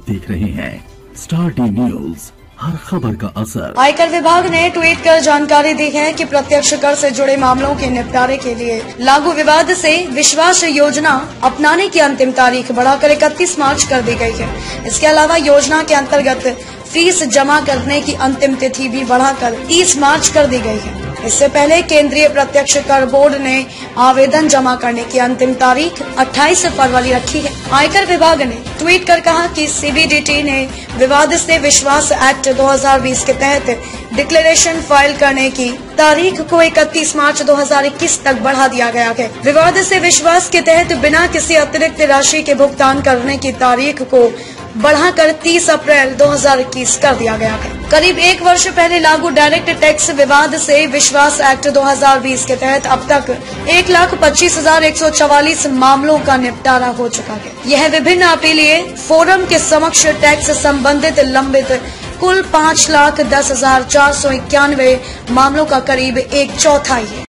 देख रहे हैं स्टार टी न्यूज, हर खबर का असर। आयकर विभाग ने ट्वीट कर जानकारी दी है कि प्रत्यक्ष कर से जुड़े मामलों के निपटारे के लिए लागू विवाद से विश्वास योजना अपनाने की अंतिम तारीख बढ़ाकर 31 मार्च कर दी गई है। इसके अलावा योजना के अंतर्गत फीस जमा करने की अंतिम तिथि भी बढ़ाकर 30 मार्च कर दी गई है। इससे पहले केंद्रीय प्रत्यक्ष कर बोर्ड ने आवेदन जमा करने की अंतिम तारीख 28 फरवरी रखी है। आयकर विभाग ने ट्वीट कर कहा कि सीबीडीटी ने विवाद से विश्वास एक्ट 2020 के तहत डिक्लेरेशन फाइल करने की तारीख को 31 मार्च 2021 तक बढ़ा दिया गया है। विवाद से विश्वास के तहत बिना किसी अतिरिक्त राशि के भुगतान करने की तारीख को बढ़ाकर 30 अप्रैल 2021 कर दिया गया है। करीब एक वर्ष पहले लागू डायरेक्ट टैक्स विवाद से विश्वास एक्ट 2020 के तहत अब तक 1,25,144 मामलों का निपटारा हो चुका है। यह विभिन्न अपीलीय फोरम के समक्ष टैक्स संबंधित लंबित कुल 5,10,491 मामलों का करीब 1/4 है।